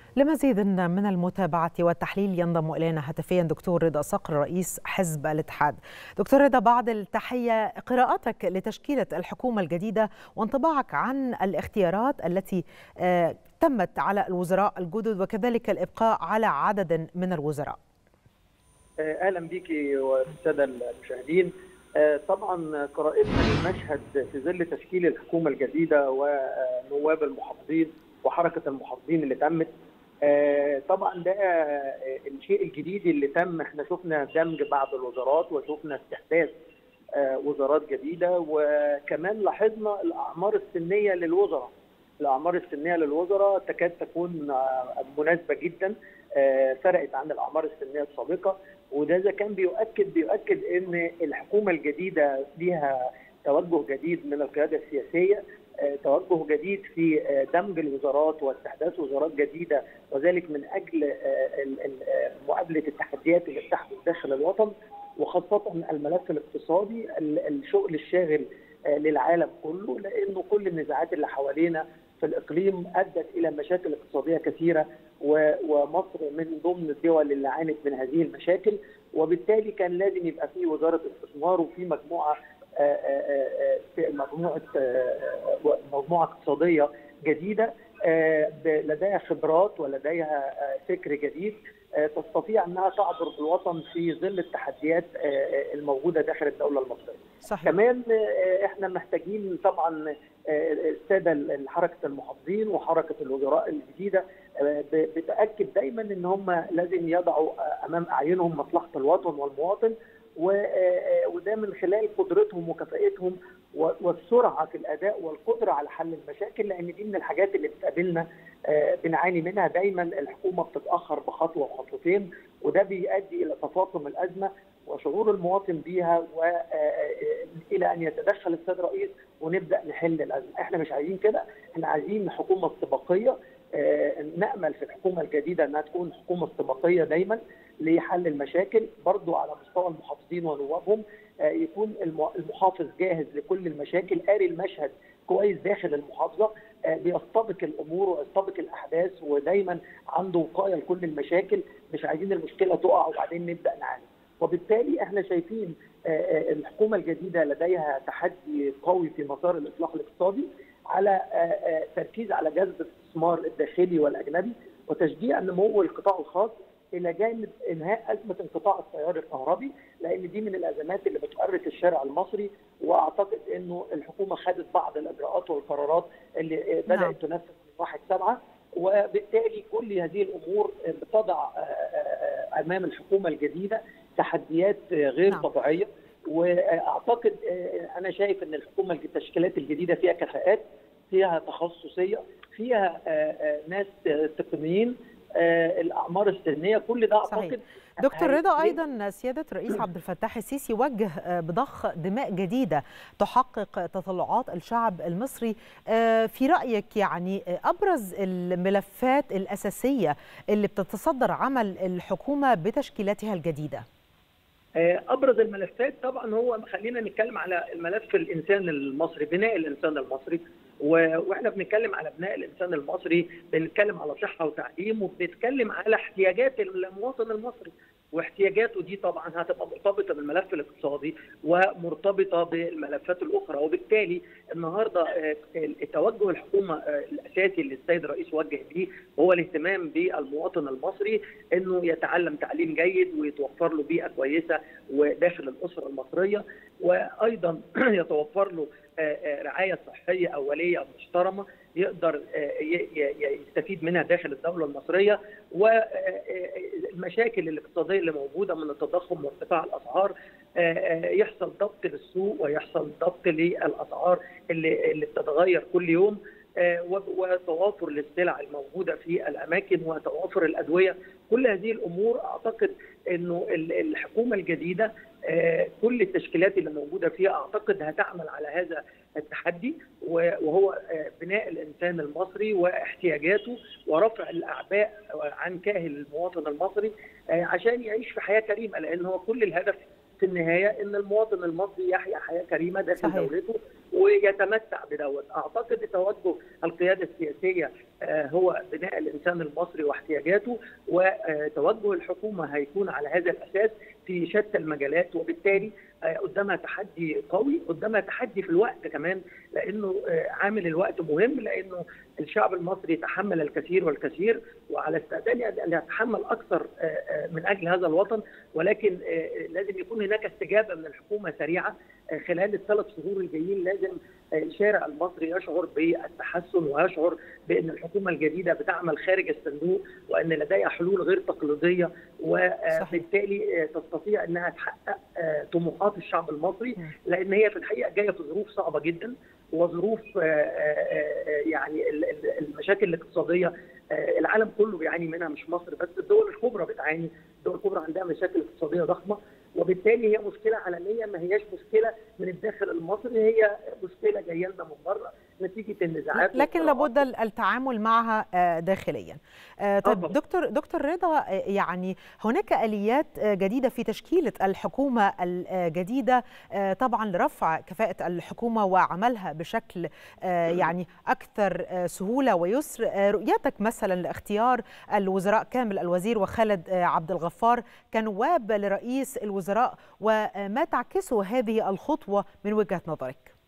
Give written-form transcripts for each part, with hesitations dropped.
لمزيد من المتابعة والتحليل ينضم إلينا هاتفيا دكتور رضا صقر رئيس حزب الاتحاد. دكتور رضا، بعد التحية، قراءتك لتشكيلة الحكومة الجديدة وانطباعك عن الاختيارات التي تمت على الوزراء الجدد وكذلك الإبقاء على عدد من الوزراء. أهلا بك والسادة المشاهدين. طبعا قراءتنا للمشهد في ظل تشكيل الحكومة الجديدة ونواب المحافظين وحركة المحافظين اللي تمت، طبعا ده الشيء الجديد اللي تم. احنا شفنا دمج بعض الوزارات وشفنا استحداث وزارات جديدة، وكمان لاحظنا الأعمار السنية للوزراء. الأعمار السنية للوزراء تكاد تكون مناسبة جدا، فرقت عن الأعمار السنية السابقة، وده إذا كان بيؤكد إن الحكومة الجديدة ليها توجه جديد من القيادة السياسية، توجه جديد في دمج الوزارات واستحداث وزارات جديدة، وذلك من أجل مقابلة التحديات اللي بتحدث داخل الوطن، وخاصة الملف الاقتصادي الشغل الشاغل للعالم كله، لأنه كل النزاعات اللي حوالينا في الإقليم أدت إلى مشاكل اقتصادية كثيرة، ومصر من ضمن الدول اللي عانت من هذه المشاكل، وبالتالي كان لازم يبقى في وزارة استثمار وفي مجموعة اقتصادية جديدة لديها خبرات ولديها فكر جديد تستطيع أنها تعبر بالوطن في ظل التحديات الموجودة داخل الدولة المصرية. صحيح. كمان احنا محتاجين طبعا السادة حركة المحافظين وحركة الوزراء الجديدة بتأكد دايما ان هم لازم يضعوا امام اعينهم مصلحة الوطن والمواطن، وده من خلال قدرتهم وكفاءتهم والسرعة في الأداء والقدرة على حل المشاكل، لأن دي من الحاجات اللي بتقابلنا بنعاني منها دايما. الحكومة بتتأخر بخطوة وخطوتين، وده بيؤدي إلى تفاقم الأزمة وشعور المواطن بيها، وإلى أن يتدخل السيد الرئيس ونبدأ نحل الأزمة. احنا مش عايزين كده، احنا عايزين حكومة استباقية. نأمل في الحكومة الجديدة أنها تكون حكومة استباقية دايما لحل المشاكل، برضو على مستوى المحافظين ونوابهم، يكون المحافظ جاهز لكل المشاكل، قاري المشهد كويس داخل المحافظة، بيستبق الأمور ويستبق الأحداث، ودايما عنده وقاية لكل المشاكل. مش عايزين المشكلة تقع وبعدين نبدأ نعاني. وبالتالي احنا شايفين الحكومة الجديدة لديها تحدي قوي في مسار الإصلاح الاقتصادي، على تركيز على جذب الاستثمار الداخلي والأجنبي وتشجيع نمو القطاع الخاص، إلى جانب إنهاء أزمة انقطاع التيار الكهربي، لأن دي من الأزمات اللي بتؤرق الشارع المصري. وأعتقد إنه الحكومة خدت بعض الإجراءات والقرارات اللي بدأت تنفذ من 1/7، وبالتالي كل هذه الأمور بتضع أمام الحكومة الجديدة تحديات غير طبيعية. وأعتقد أنا شايف إن الحكومة التشكيلات الجديدة فيها كفاءات، فيها تخصصية، فيها ناس تقنيين، الأعمار السنية، كل ده أعتقد. دكتور رضا، أيضا سيادة الرئيس عبد الفتاح السيسي وجه بضخ دماء جديدة تحقق تطلعات الشعب المصري. في رأيك يعني أبرز الملفات الأساسية اللي بتتصدر عمل الحكومة بتشكيلاتها الجديدة؟ أبرز الملفات طبعا هو، خلينا نتكلم على الملف الإنسان المصري، بناء الإنسان المصري. واحنا بنتكلم على بناء الانسان المصري، بنتكلم على صحه وتعليم، وبنتكلم على احتياجات المواطن المصري، واحتياجاته دي طبعا هتبقى مرتبطه بالملف الاقتصادي ومرتبطه بالملفات الاخرى. وبالتالي النهارده توجه الحكومه الاساسي اللي السيد الرئيس وجه بيه هو الاهتمام بالمواطن المصري، انه يتعلم تعليم جيد ويتوفر له بيئه كويسه وداخل الاسره المصريه، وايضا يتوفر له رعاية صحية أولية محترمة يقدر يستفيد منها داخل الدولة المصرية. والمشاكل الاقتصادية اللي موجودة من التضخم وارتفاع الأسعار يحصل ضبط للسوق ويحصل ضبط للأسعار اللي بتتغير كل يوم، وتوافر للسلع الموجودة في الأماكن وتوافر الأدوية. كل هذه الأمور أعتقد أنه الحكومة الجديدة كل التشكيلات اللي موجودة فيها أعتقد هتعمل على هذا التحدي، وهو بناء الإنسان المصري واحتياجاته ورفع الأعباء عن كاهل المواطن المصري عشان يعيش في حياة كريمة، لأن هو كل الهدف في النهاية أن المواطن المصري يحيا حياة كريمة داخل دولته، ويتمتع بدوت. اعتقد توجه القياده السياسيه هو بناء الانسان المصري واحتياجاته، وتوجه الحكومه هيكون على هذا الاساس في شتى المجالات، وبالتالي قدامها تحدي قوي، قدامها تحدي في الوقت كمان، لانه عامل الوقت مهم، لانه الشعب المصري تحمل الكثير والكثير، وعلى استعداد ان يتحمل اكثر من اجل هذا الوطن، ولكن لازم يكون هناك استجابه من الحكومه سريعه خلال الثلاث شهور الجايين. لازم الشارع المصري يشعر بالتحسن، ويشعر بان الحكومه الجديده بتعمل خارج الصندوق، وان لديها حلول غير تقليديه، وبالتالي تستطيع انها تحقق طموحات الشعب المصري، لان هي في الحقيقه جايه في ظروف صعبه جدا، وظروف يعني المشاكل الاقتصاديه العالم كله بيعاني منها، مش مصر بس، الدول الكبرى بتعاني، الدول الكبرى عندها مشاكل اقتصاديه ضخمه، وبالتالي هي مشكله عالميه، ما هياش مشكله من الداخل المصري، هي مشكله جايه لنا من بره نتيجه النزاعات، لكن لابد التعامل معها داخليا. طيب دكتور رضا، يعني هناك آليات جديدة في تشكيلة الحكومة الجديدة طبعا لرفع كفاءة الحكومة وعملها بشكل يعني أكثر سهولة ويسر. رؤيتك مثلا لاختيار الوزراء كامل الوزير وخالد عبد الغفار كنواب لرئيس الوزراء، وما تعكسه هذه الخطوة من وجهة نظرك؟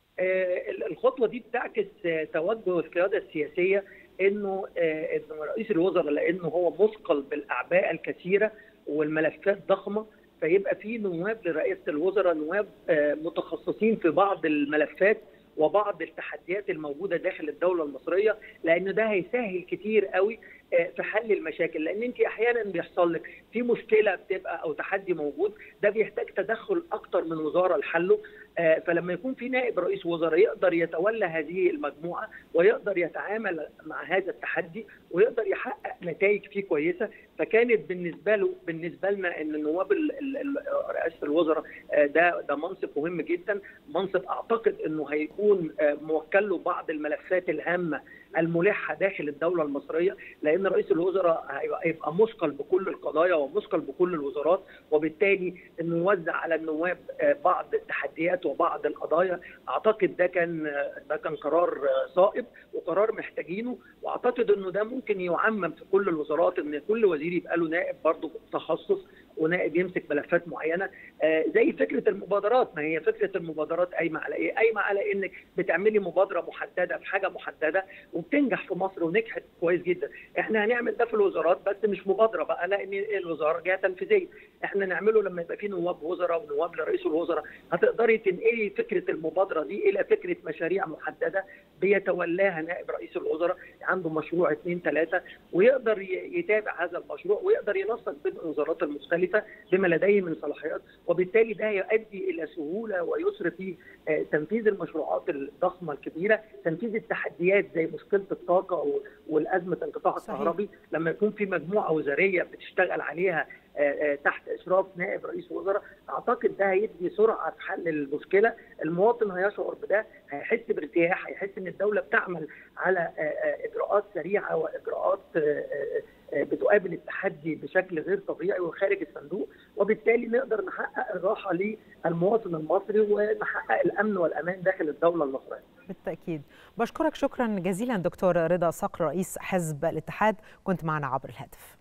الخطوه دي بتعكس توجه القياده السياسيه، انه رئيس الوزراء لانه هو مثقل بالاعباء الكثيره والملفات ضخمه، فيبقى في نواب لرئاسه الوزراء، نواب متخصصين في بعض الملفات وبعض التحديات الموجوده داخل الدوله المصريه، لان ده هيسهل كتير قوي في حل المشاكل، لان انت احيانا بيحصل لك في مشكله بتبقى او تحدي موجود، ده بيحتاج تدخل اكتر من وزاره لحله، فلما يكون في نائب رئيس وزراء يقدر يتولى هذه المجموعه ويقدر يتعامل مع هذا التحدي ويقدر يحقق نتائج فيه كويسه، فكانت بالنسبه لنا ان نواب رئاسه الوزراء ده منصب مهم جدا، منصب اعتقد انه هيكون موكل له بعض الملفات الهامه الملحه داخل الدوله المصريه، لان رئيس الوزراء هيبقى مثقل بكل القضايا ومثقل بكل الوزارات، وبالتالي انه يوزع على النواب بعض التحديات وبعض القضايا، اعتقد ده كان قرار صائب وقرار محتاجينه، واعتقد انه ده ممكن يعمم في كل الوزارات، ان كل وزير يبقى له نائب برضه تخصص ونائب يمسك ملفات معينه، زي فكره المبادرات. ما هي فكره المبادرات قايمه على ايه؟ قايمه على انك بتعملي مبادره محدده في حاجه محدده وبتنجح في مصر ونجحت كويس جدا. احنا هنعمل ده في الوزارات بس مش مبادره بقى، لان الوزاره جهه تنفيذيه، احنا نعمله لما يبقى في نواب وزراء ونواب لرئيس الوزراء، هتقدري تنقلي فكره المبادره دي الى فكره مشاريع محدده بيتولاها نائب رئيس الوزراء، عنده مشروع 2 3 ويقدر يتابع هذا المشروع ويقدر ينسق بين الوزارات المختلفه بما لديه من صلاحيات، وبالتالي ده يؤدي الى سهوله ويسر في تنفيذ المشروعات الضخمه الكبيره، تنفيذ التحديات زي مشكله الطاقه والازمه الانقطاع الكهربي، لما يكون في مجموعه وزاريه بتشتغل عليها تحت اشراف نائب رئيس وزراء، اعتقد ده هيدي سرعه في حل المشكله، المواطن هيشعر بده، هيحس بارتياح، هيحس ان الدوله بتعمل على اجراءات سريعه واجراءات بتقابل التحدي بشكل غير طبيعي وخارج الصندوق، وبالتالي نقدر نحقق الراحه للمواطن المصري ونحقق الامن والامان داخل الدوله المصريه. بالتاكيد. بشكرك شكرا جزيلا دكتور رضا صقر رئيس حزب الاتحاد، كنت معنا عبر الهاتف.